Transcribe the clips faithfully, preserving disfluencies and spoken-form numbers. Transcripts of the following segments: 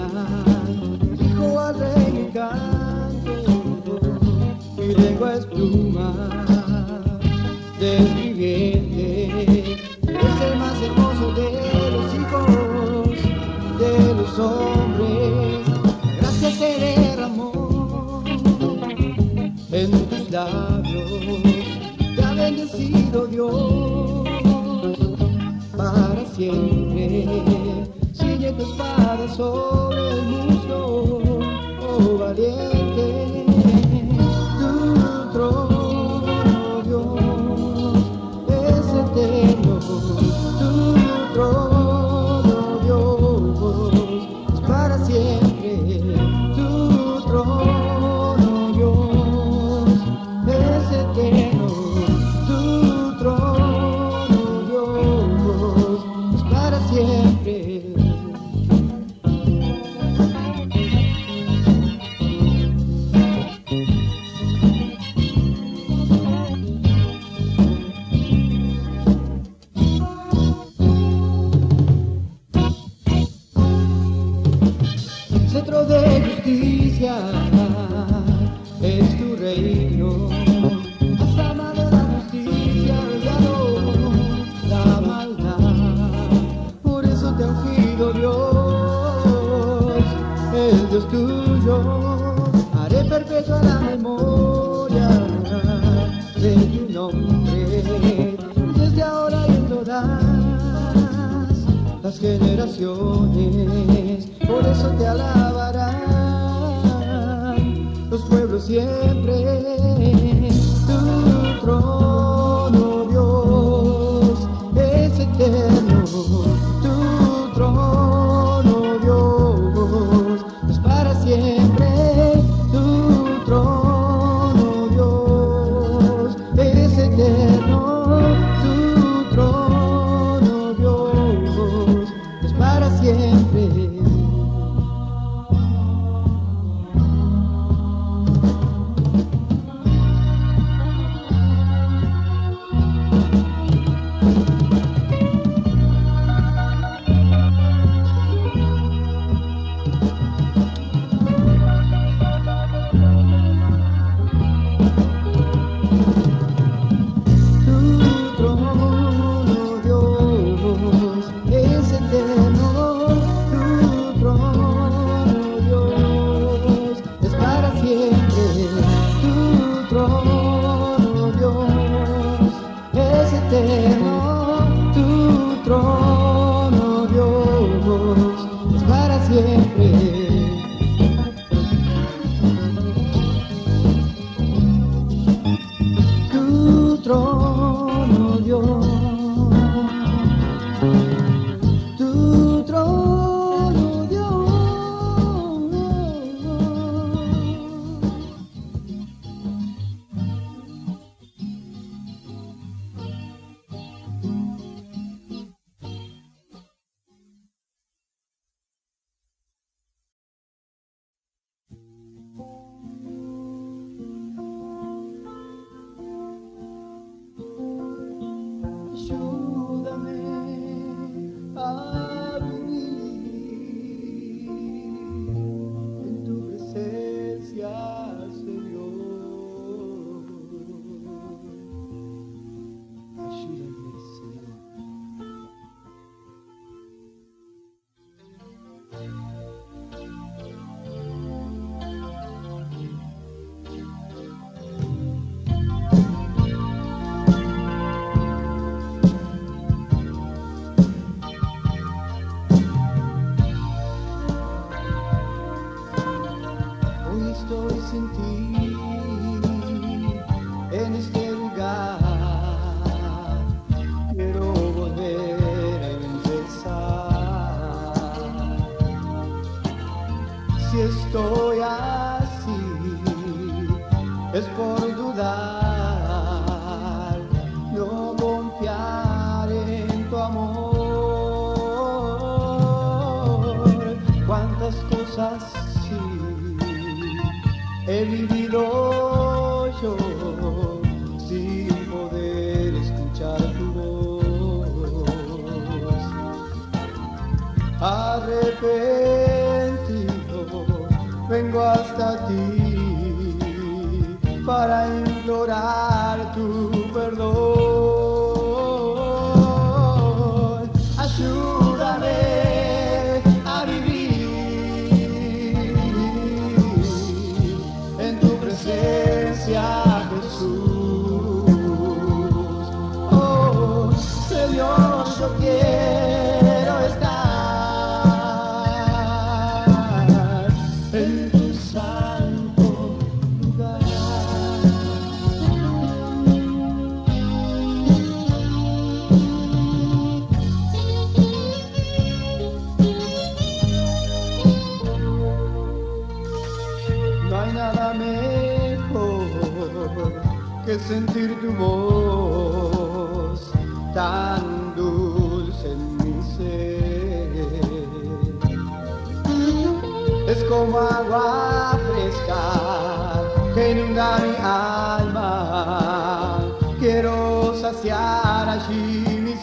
dijo al rey mi canto, mi lengua es pluma de escribiente, es el más hermoso de los hijos de los hombres. La gracia se derramó en tus labios, te ha bendecido Dios para siempre. Ciñe tu espada sobre el muslo, oh valiente. Tu trono, Dios, es eterno. Tu trono, Dios, es para siempre. Tu trono, Dios, es eterno. Tu trono, Dios, es para siempre. Centro de justicia es tu reino, has amado la justicia, odiado la maldad, por eso te ha ungido Dios, el Dios tuyo. Haré perpetua la memoria de tu nombre, desde ahora y en todas las generaciones, por eso te alabarán los pueblos siempre. Tu trono, Dios, es eterno. Tu trono, Dios, es para siempre. Tu trono, Dios, es eterno. Tu trono, Dios, es para siempre. Tu trono, Dios, es para siempre. Tu trono, Dios, tu trono, Dios. Ayúdame a vivir en tu presencia, Señor. Ayúdame, Señor. Estoy sin ti en este lugar, quiero volver a empezar. Si estoy así es por dudar, no confiar en tu amor. Cuántas cosas sí he vivido yo sin poder escuchar tu voz. Arrepentido que sentir tu voz tan dulce en mi ser. Es como agua fresca que inunda mi alma. Quiero saciar allí mi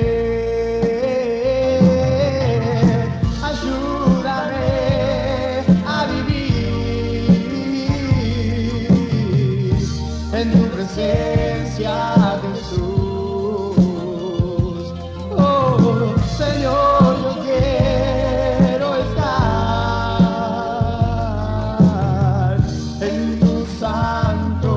ser. Ayúdame a vivir en tu presencia, Jesús. Oh, Señor, yo quiero estar en tu santo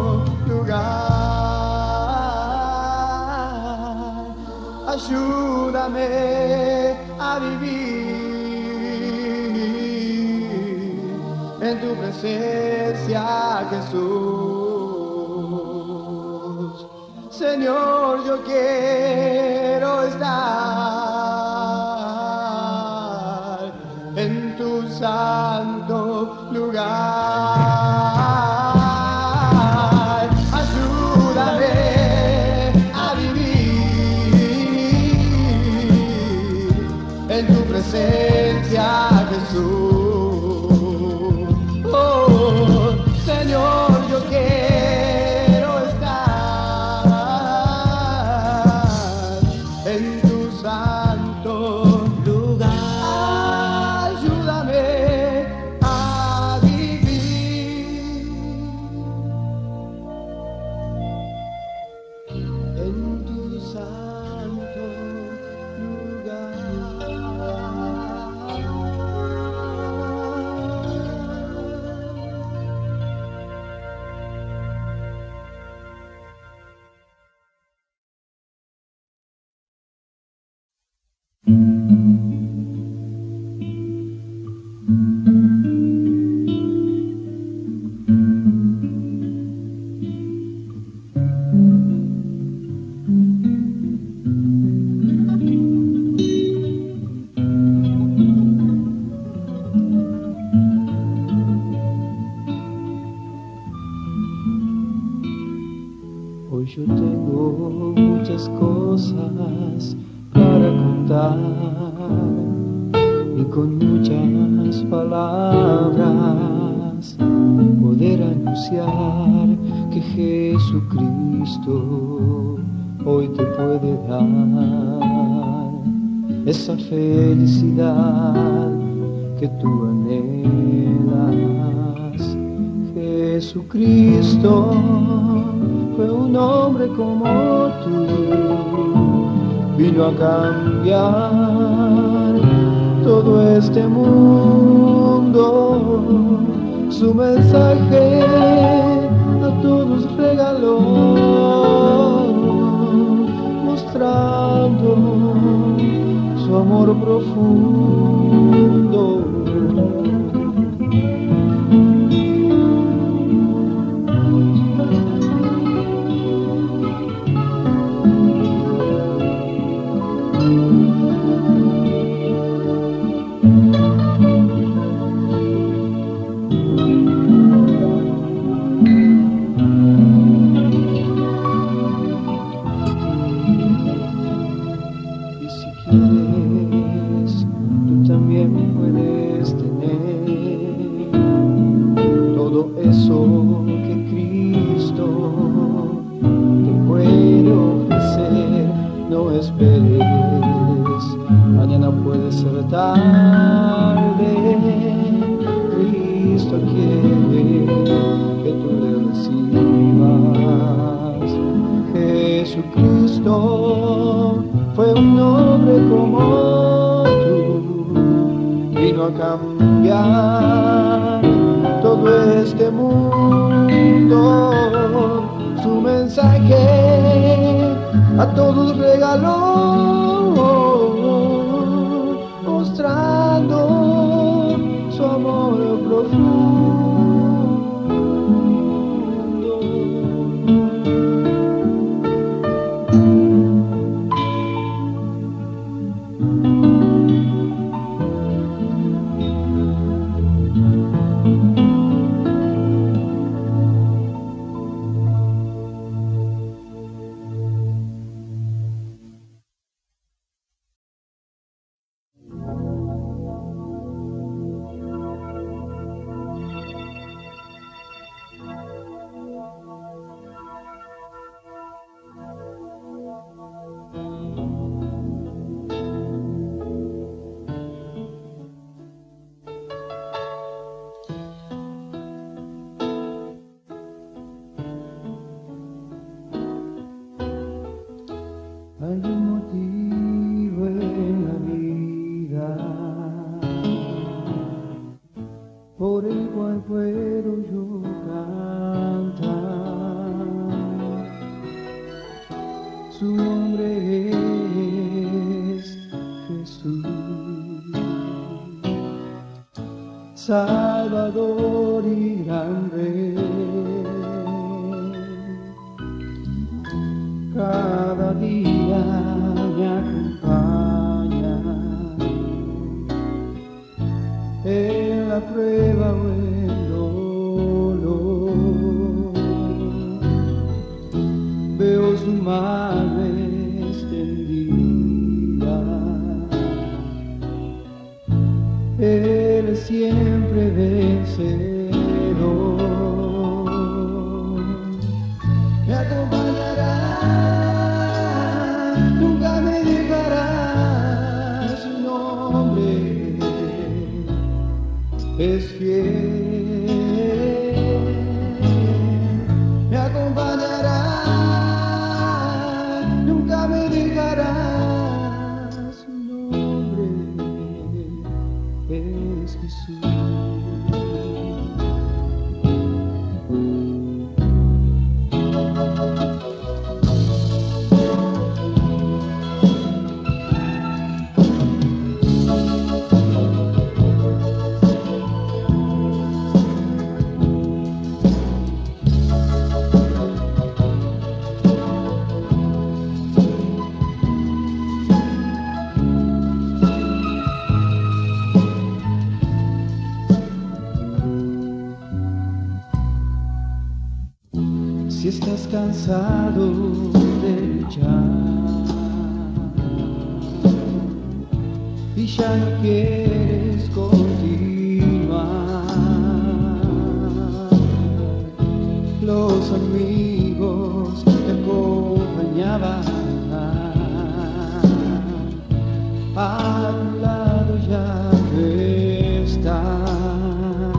lugar. Ayúdame a vivir en tu presencia, Jesús. Señor, yo quiero estar en tu santo lugar. Ayúdame a vivir en tu presencia, Jesús. Oh, Señor, yo quiero estar en tu santo lugar. Ayúdame a vivir en tu santo lugar. Hoy yo tengo muchas cosas para contar y con muchas palabras poder anunciar que Jesucristo hoy te puede dar esa felicidad que tú anhelas. Jesucristo fue un hombre como tú, vino a cambiar todo este mundo. Su mensaje a todos regaló, mostrando su amor profundo. por el cual puedo yo cantar. Su nombre es Jesús, Salvador y gran Rey. Cada día me acompaña en la prueba o el dolor. Veo su mano extendida, Él es siempre vencedor. Me acompañará, nunca me dejará, su nombre es fiel. Me acompañará, nunca me dejará, su nombre es Jesús. Si estás cansado de luchar y ya no quieres continuar, los amigos te acompañaban, a tu lado ya no están.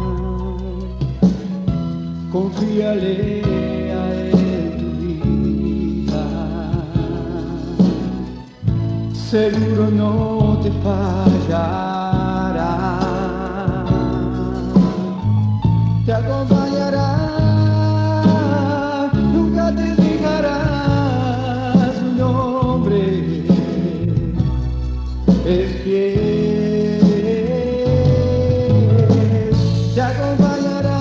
Confíale a Él tu vida, seguro no te fallará. Te acompañará, nunca te dejará, su nombre es fiel. Te acompañará,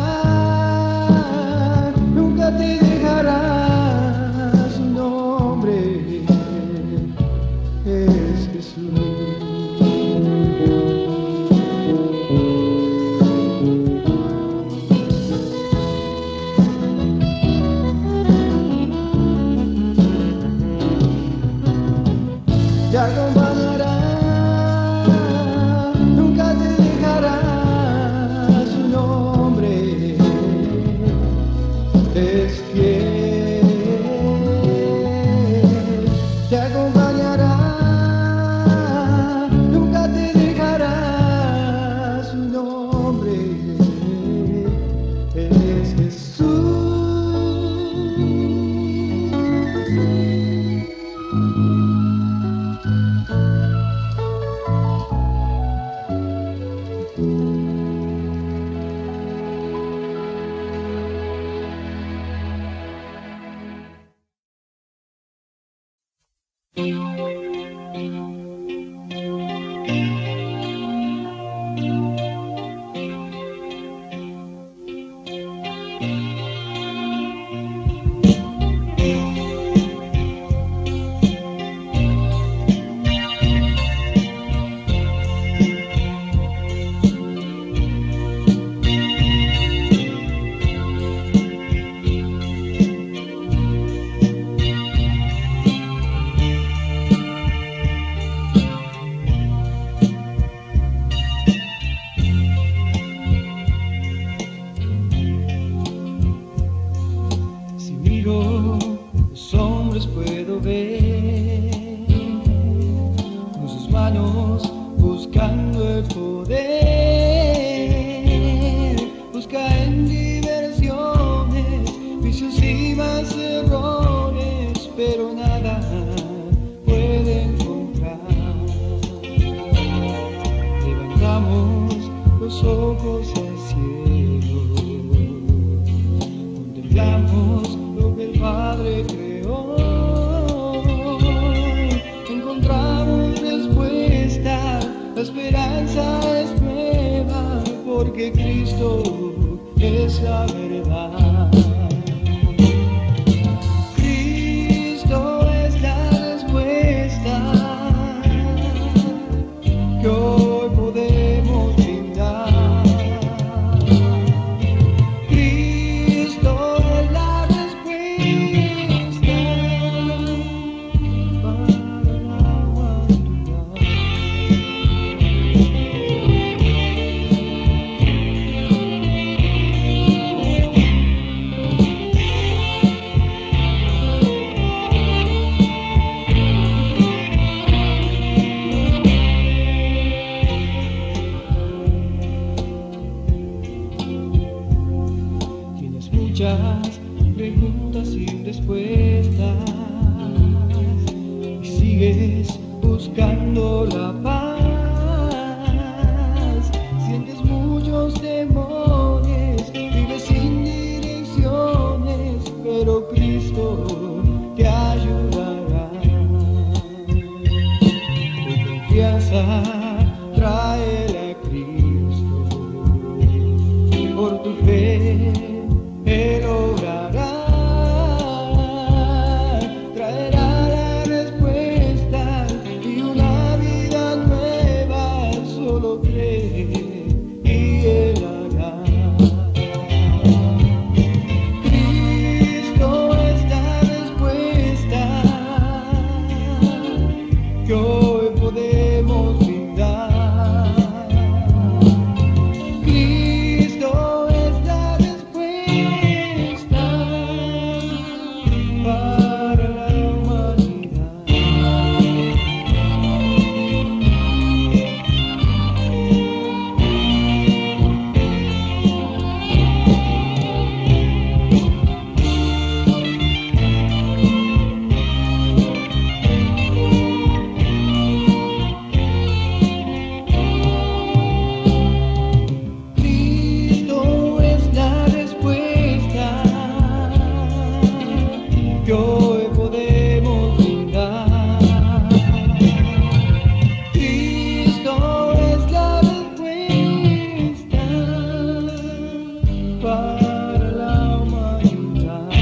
te dejará, su nombre es Jesús. porque Cristo es la verdad. Cristo es la respuesta que hoy podemos brindar. Cristo es la respuesta para la humanidad. Tienes muchas preguntas sin respuestas y sigues buscando la paz. Sientes muchos temores, vives sin direcciones, pero Cristo te ayudará. Tu confianza tráela a Cristo, por tu fe Él obrará, traerá la respuesta y una vida nueva. Solo cree y Él hará. Cristo es la respuesta que hoy podemos brindar. Cristo es la respuesta para la humanidad. Cristo es la respuesta que hoy podemos brindar. Cristo es la respuesta para la humanidad.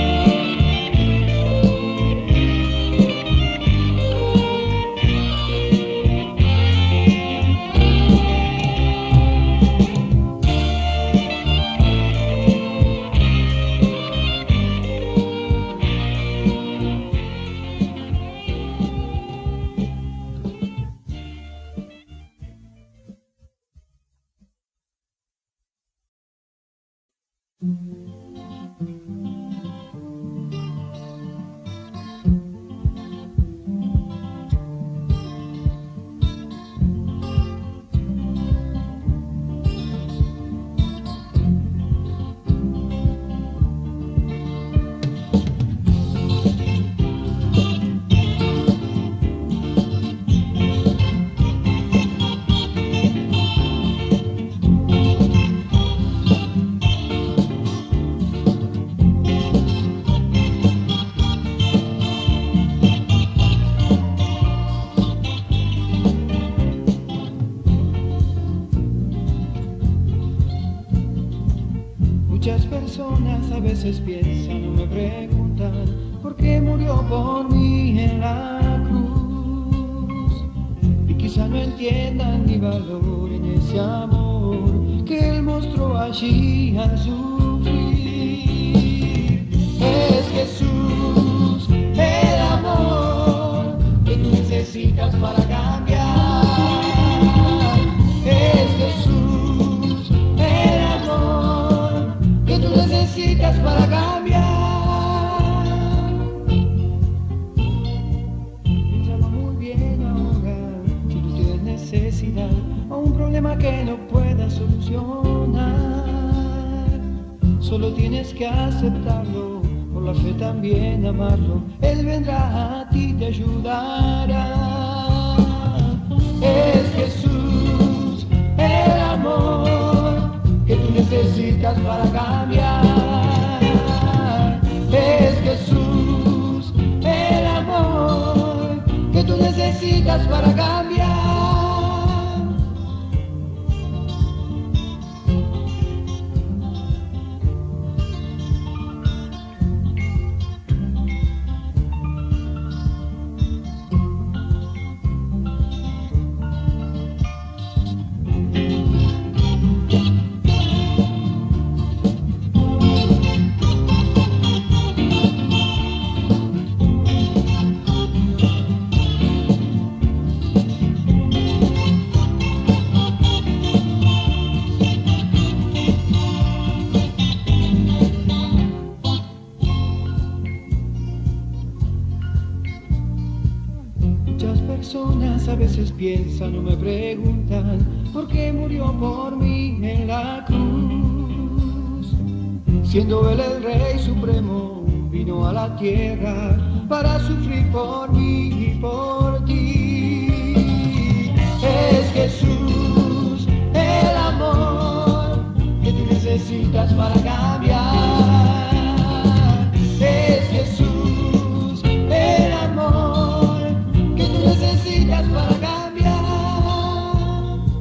Muchas personas a veces piensan o me preguntan por qué murió por mí en la cruz, y quizá no entiendan ni valoren ese amor que Él mostró allí al sufrir. Es Jesús el amor que tú necesitas para cambiar. Es Jesús el amor que tú necesitas para cambiar. Piénsalo muy bien ahora, si tú tienes necesidad o un problema que no puedas solucionar, solo tienes que aceptarlo, por la fe también amarlo. Él vendrá a ti, te ayudará. Es Jesús el amor que tú necesitas para cambiar. Es Jesús el amor que tú necesitas para cambiar. veces piensan o me preguntan por qué murió por mí en la cruz. Siendo Él el Rey Supremo, vino a la tierra para sufrir por mí y por ti. Es Jesús el amor que tú necesitas para cambiar. Es Jesús el amor que tú necesitas para cambiar.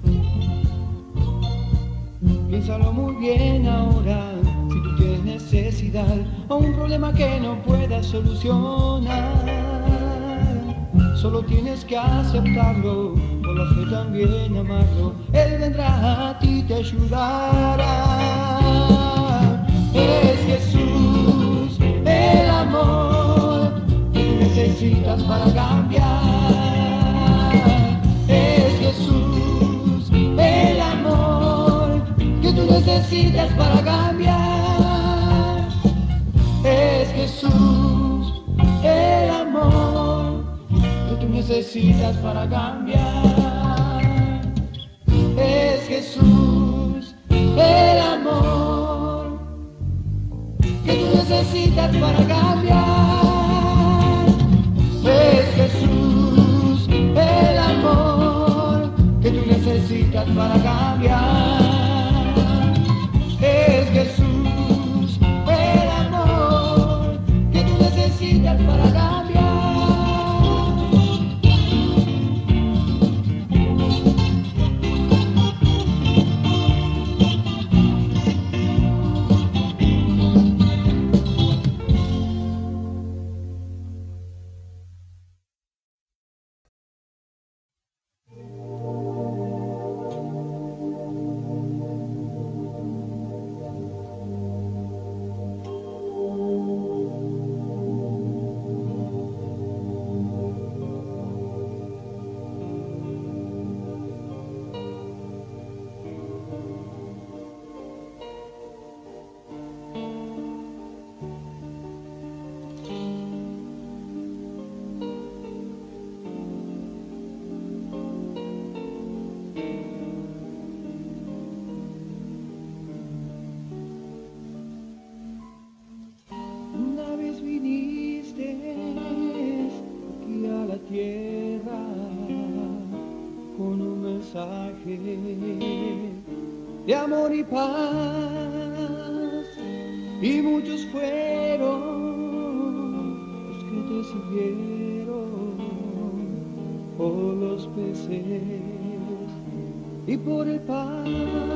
Piénsalo muy bien ahora, si tú tienes necesidad o un problema que no puedas solucionar. Solo tienes que aceptarlo, con la fe también amarlo. Él vendrá a ti, te ayudará. Es Jesús el amor que tú necesitas para cambiar. Es Jesús el amor que tú necesitas para cambiar. Es Jesús el amor que tú necesitas para cambiar. Es Jesús el amor que tú necesitas para cambiar. Es Jesús el amor que tú necesitas para cambiar. Es Jesús el amor que tú necesitas para cambiar. De amor y paz, y muchos fueron los que te sirvieron por los peces y por el pan.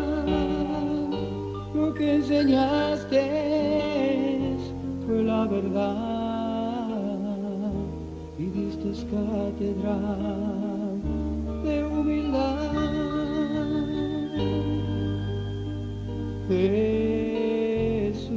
Lo que enseñaste fue la verdad y diste catedral de humildad. Jesús,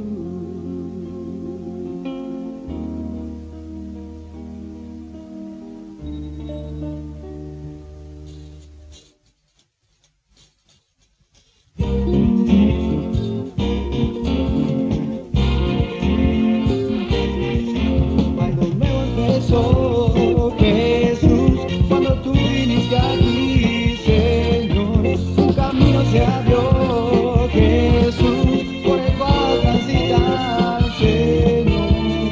cuando nuevo empezó Jesús, cuando tú viniste aquí, Señor, un camino se abrió. Jesús, por el cual transita al Señor.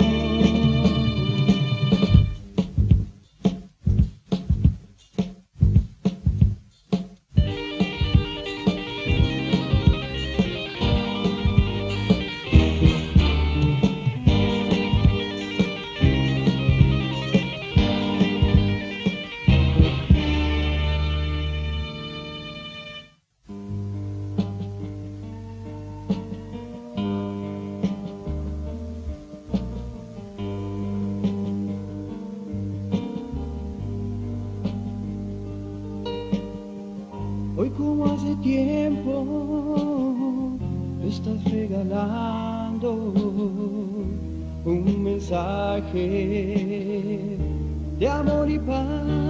Hoy como hace tiempo estás regalando un mensaje de amor y paz.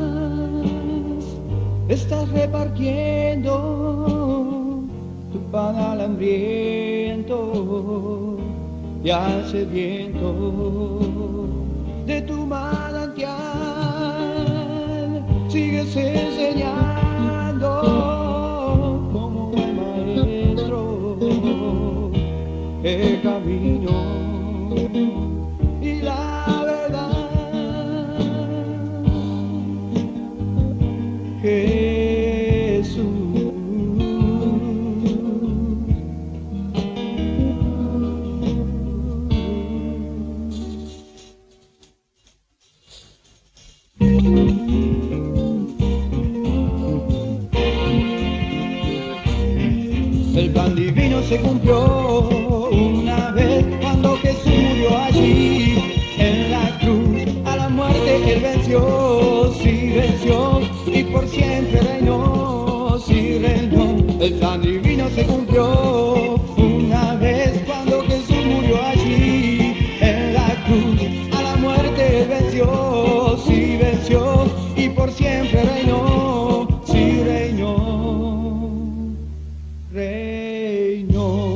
Estás repartiendo tu pan al hambriento y al sediento de tu manantial. sigues enseñando como buen maestro el camino y la verdad. Jesús, el plan divino se cumplió una vez cuando Jesús murió allí en la cruz. A la muerte él venció, sí venció, y por siempre reinó, sí reinó. El plan divino se cumplió una vez cuando Jesús murió allí en la cruz. A la muerte él venció, sí venció, y por siempre reinó, sí reinó, reinó.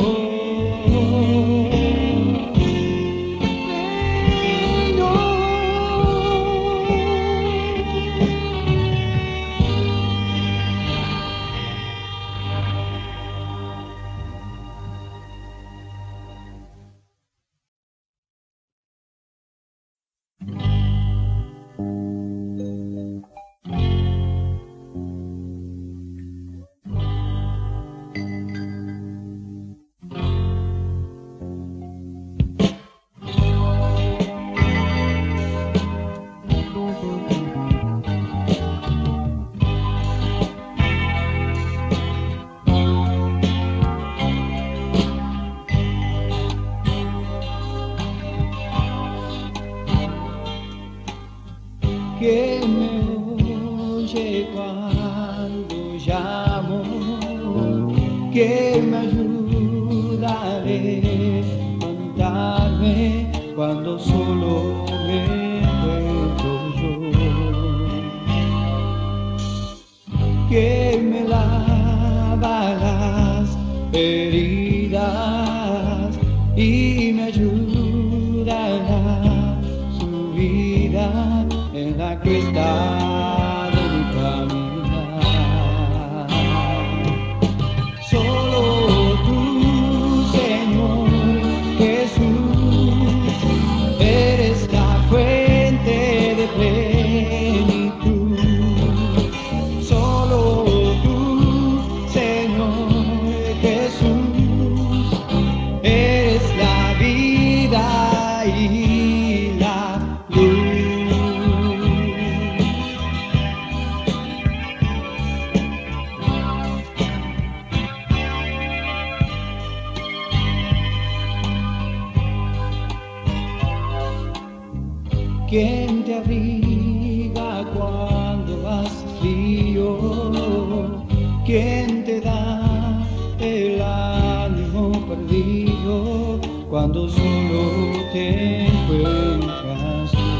Que me oye cuando llamo, que me ayuda a levantarme cuando solo me encuentro yo, que me lava las heridas y me ayuda a la subida en la cuesta de mi caminar. Solo tú, Señor Jesús, eres la fuente de plenitud. Solo tú, Señor Jesús, eres la vida y la luz. ¿Quién te abriga cuando vas frío? ¿Quién te da el ánimo perdido cuando solo te encuentras tú?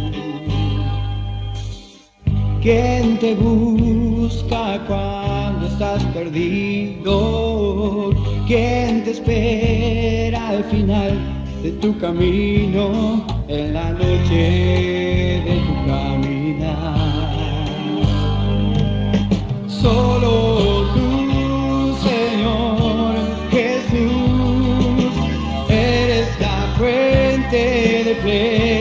¿Quién te busca cuando estás perdido? ¿Quién te espera al final de tu camino, en la noche de tu caminar? Solo tú, Señor Jesús, eres la fuente de plenitud.